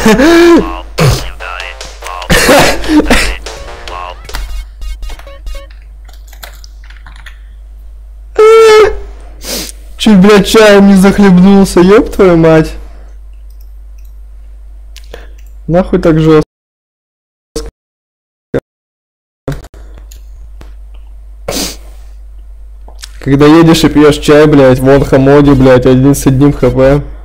Чуть, блядь, чаем не захлебнулся, ёб твою мать. Нахуй так жестко. Когда едешь и пьешь чай, блядь, вон Хамоди, блядь, один с одним хп.